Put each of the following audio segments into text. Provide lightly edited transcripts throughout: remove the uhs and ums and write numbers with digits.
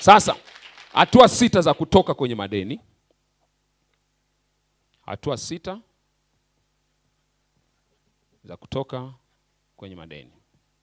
Sasa hatua 6 za kutoka kwenye madeni. Hatua 6 za kutoka kwenye madeni.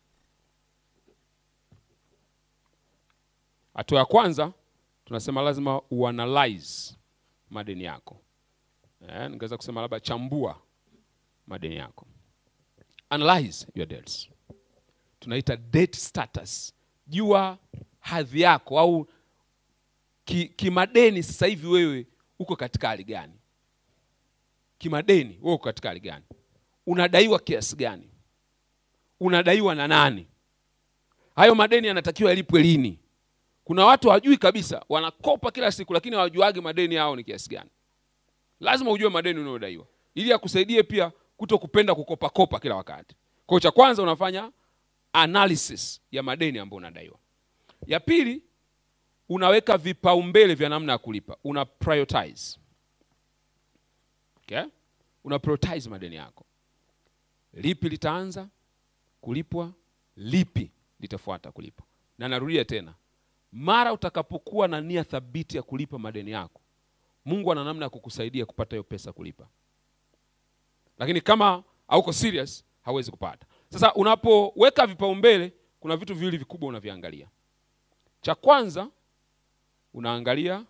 Hatua ya kwanza tunasema lazima uanalyze madeni yako. Ningeweza kusema labda chambua madeni yako. Analyze your debts. Tunaita debt status. Jua hadhi yako au kimadeni sasa hivi wewe uko katika hali gani? Kimadeni wewe uko katika hali gani? Unadaiwa kiasi gani? Unadaiwa na nani? Hayo madeni yanatakiwa yalipwe lini? Kuna watu hawajui kabisa, wanakopa kila siku lakini hawajuagi madeni yao ni kiasi gani. Lazima ujue madeni unayodaiwa ili akusaidie pia kutokupenda kukopa kila wakati. Kwa cha kwanza unafanya analysis ya madeni ambayo unadaiwa. Ya pili, unaweka vipaumbele vya namna ya kulipa. Una prioritize. Okay? Una prioritize madeni yako. Lipi litaanza kulipwa, lipi litafuata kulipwa. Na narudia tena, mara utakapokuwa na nia thabiti ya kulipa madeni yako, Mungu ana namna ya kukusaidia kupata hiyo pesa kulipa. Lakini kama hauko serious, hauwezi kupata. Sasa unapoweka vipaumbele, kuna vitu viwili vikubwa unaviangalia. Cha kwanza unaangalia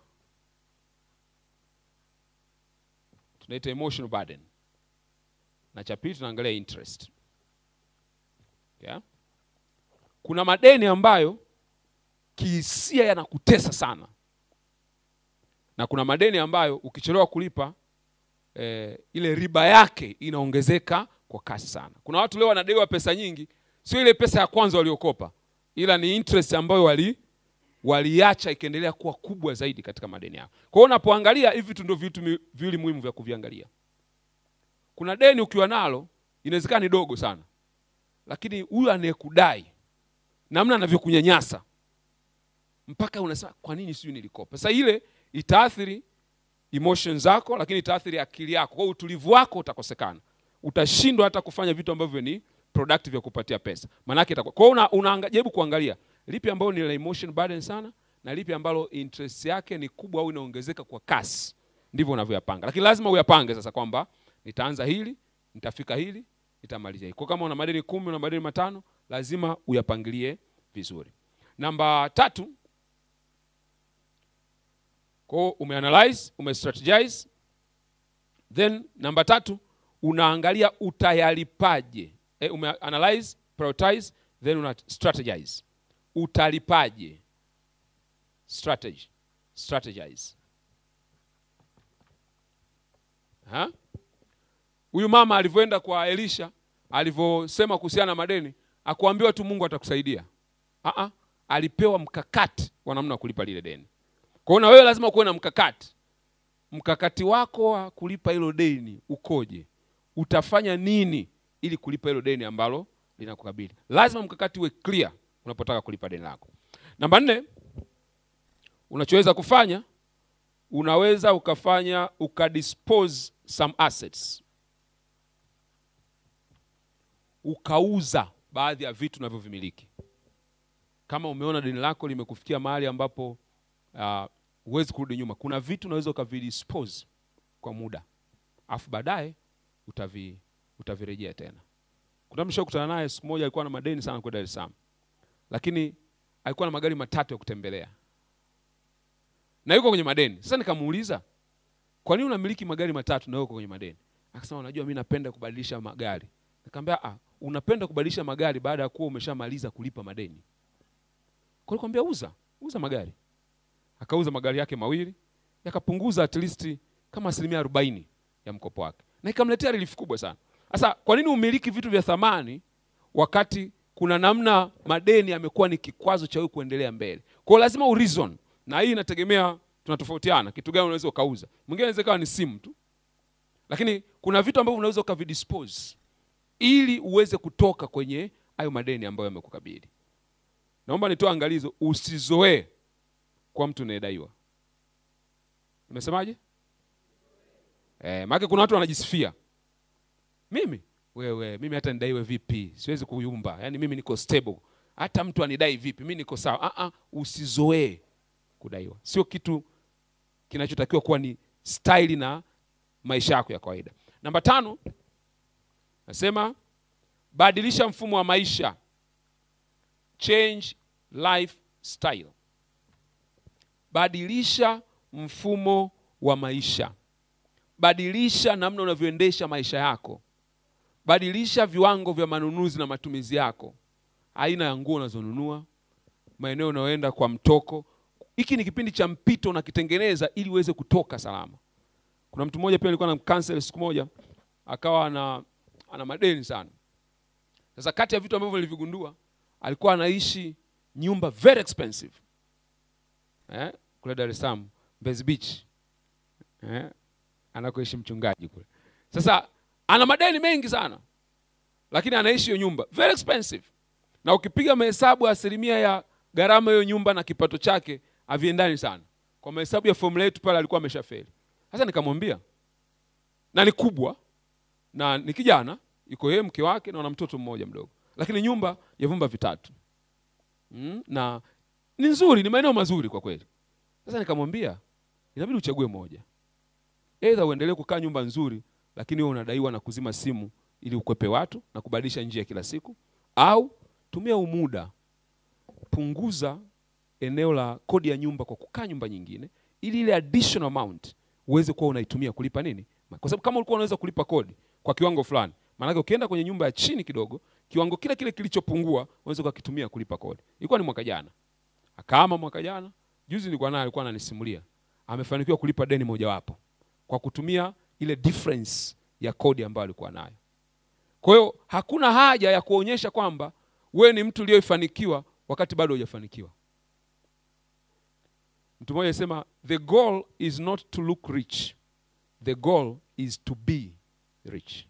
tunaita emotional burden. Na cha pili tunaangalia interest. Yeah? Kuna madeni ambayo kihisia yanakutesa sana. Na kuna madeni ambayo ukichelewa kulipa ile riba yake inaongezeka kwa kasi sana. Kuna watu leo wanadaiwa pesa nyingi, sio ile pesa ya kwanza waliokopa, ila ni interest ambayo waliacha ikaendelea kuwa kubwa zaidi katika madeni yao. Kwa hiyo unapoangalia hivi ndio vitu viwili muhimu vya kuviangalia. Kuna deni ukiwa nalo inawezekana ni dogo sana, lakini huyu anayekudai namna anavyokunyanyasa mpaka unasema kwa nini sio nilikopa. Sasa ile itaathiri emotions zako, lakini itaathiri akili yako. Kwa utulivu wako utakosekana. Utashindwa hata kufanya vitu ambavyo ni productive ya kupatia pesa. Maana yake itakuwa. Kwa hiyo unajaribu kuangalia lipi ambalo ni la emotion burden sana na lipi ambalo interest yake ni kubwa au inaongezeka kwa kasi. Ndivyo unavyoyapanga. Lakini lazima uyapange sasa kwamba nitaanza hili, nitafika hili, nitamaliza hili. Kwa kama una madeni 10, una madeni 5, lazima uyapangilie vizuri. Namba 3, kwa umeanalyze, umestrategize. Then namba 3, unaangalia utayalipaje. Umeanalyze, prioritize, then una strategize. Utalipaje? Strategize. Huyu mama alivyoenda kwa Elisha, alivyosema kuhusiana na madeni, akuambiwa tu Mungu atakusaidia. Alipewa mkakati wa namna kulipa lile deni. Kwa hiyo na wewe lazima kuwe na mkakati. Mkakati wako wa kulipa hilo deni ukoje? Utafanya nini ili kulipa hilo deni ambalo linakukabili? Lazima mkakati uwe clear unapotaka kulipa deni lako. Namba 4, unachoweza kufanya, unaweza ukadispose some assets. Ukauza baadhi ya vitu unavyovimiliki. Kama umeona deni lako limekufikia mahali ambapo huwezi kurudi nyuma, kuna vitu unaweza ukavidispose kwa muda. Afu baadaye utavirejea tena. Kuna mtu kukutana naye siku moja alikuwa na madeni sana kwa Dar es Salaam. Lakini alikuwa na magari 3 ya kutembelea. Na yuko kwenye madeni. Sasa nikamuuliza, kwa nini unamiliki magari 3 na yuko kwenye madeni? Akasema unajua mimi napenda kubadilisha magari. Nikamwambia unapenda kubadilisha magari baada ya kuwa umeshamaliza kulipa madeni. Kwa hiyo nikamwambia uza magari. Akauza magari yake 2, yakapunguza at least kama 40% ya mkopo wake. Na ikamletea relief kubwa sana. Sasa kwa nini umiliki vitu vya thamani wakati kuna namna madeni yamekuwa ni kikwazo cha wewe kuendelea mbele? Kwa hiyo lazima ureason. Na hii inategemea tunatofautiana. Kitu gani unaweza ukauza? Mwingine anaweza kawa ni simu tu. Lakini kuna vitu ambavyo unaweza ukavidispose ili uweze kutoka kwenye hayo madeni ambayo yamekukabili. Naomba nitoe angalizo, usizoee kwa mtu unayedaiwa. Nimesemaje? Maana kuna watu wanajisifia. Mimi hata nidaiwe vipi, siwezi kuyumba. Yaani mimi niko stable. Hata mtu anidai vipi, mimi niko sawa. Usizoee kudaiwa. Sio kitu kinachotakiwa kuwa ni style na maisha yako ya kawaida. Namba 5, nasema badilisha mfumo wa maisha. Change lifestyle. Badilisha mfumo wa maisha. Badilisha namna unavyoendesha maisha yako. Badilisha viwango vya manunuzi na matumizi yako. Aina ya nguo unazonunua, maeneo unaoenda kwa mtoko. Hiki ni kipindi cha mpito unakitengeneza ili uweze kutoka salama. Kuna mtu mmoja pia alikuwa na cancel siku moja, akawa ana madeni sana. Sasa kati ya vitu ambavyo nilivigundua, alikuwa anaishi nyumba very expensive. Kule Dar es Salaam, Mbezi Beach. Anakoishi mchungaji kule. Sasa ana madeni mengi sana, lakini anaishi hiyo nyumba very expensive. Na ukipiga mahesabu asilimia ya gharama hiyo nyumba na kipato chake haviendani sana. Kwa mahesabu ya formula yetu pale alikuwa ameshafeli. Sasa nikamwambia, na ni kubwa na ni kijana, yuko yeye, mke wake na wana mtoto mmoja mdogo, lakini nyumba ya vyumba 3. Na ni nzuri, ni maeneo mazuri kwa kweli. Sasa nikamwambia, inabidi uchague moja. Either uendelee kukaa nyumba nzuri lakini wewe unadaiwa na kuzima simu ili ukwepe watu na kubadilisha njia kila siku, au tumia umuda, punguza eneo la kodi ya nyumba kwa kukaa nyumba nyingine ili ile additional amount uweze kuwa unaitumia kulipa nini? Kwa sababu kama ulikuwa unaweza kulipa kodi kwa kiwango fulani, maana yake ukienda kwenye nyumba ya chini kidogo, kiwango kile kilichopungua unaweza kukitumia kulipa kodi. Ilikuwa ni mwaka jana. Akaama mwaka jana, juzi nilikuwa naye, alikuwa ananisimulia amefanikiwa kulipa deni mojawapo kwa kutumia ile difference ya kodi ambayo alikuwa nayo. Kwa hiyo hakuna haja ya kuonyesha kwamba wewe ni mtu uliyefanikiwa wakati bado hujafanikiwa. Mtu mmoja anasema, the goal is not to look rich. The goal is to be rich.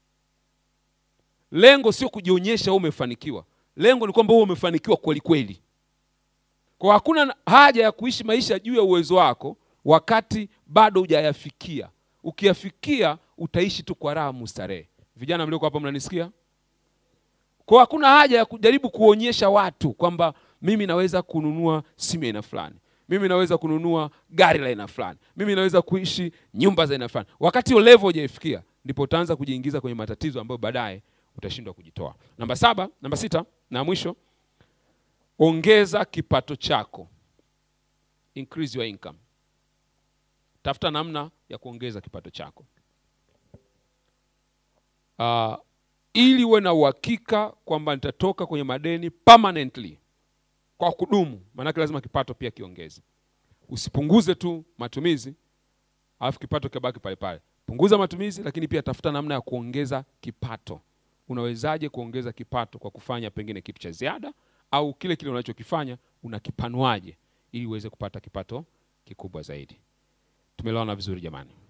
Lengo sio kujionyesha wewe umefanikiwa. Lengo ni kwamba wewe umefanikiwa kweli kweli. Kwa hakuna haja ya kuishi maisha juu ya uwezo wako wakati bado hujayafikia. Ukiyafikia utaishi tu kwa raha mustarehe. Vijana mlioko hapa mnanisikia? Kwa hakuna haja ya kujaribu kuonyesha watu kwamba mimi naweza kununua simu aina fulani, mimi naweza kununua gari la aina fulani, mimi naweza kuishi nyumba za aina fulani. Wakati hiyo level hujafikia, ndipo utaanza kujiingiza kwenye matatizo ambayo baadaye utashindwa kujitoa. Namba 6 na mwisho, ongeza kipato chako. Increase your income. Tafuta namna ya kuongeza kipato chako. Ili uwe na uhakika kwamba nitatoka kwenye madeni permanently, kwa kudumu, maana lazima kipato pia kiongeze. Usipunguze tu matumizi alafu kipato kibaki pale pale. Punguza matumizi, lakini pia tafuta namna ya kuongeza kipato. Unawezaje kuongeza kipato? Kwa kufanya pengine kitu cha ziada, au kile unachokifanya unakipanuaje ili uweze kupata kipato kikubwa zaidi. Tumeelewana vizuri jamani?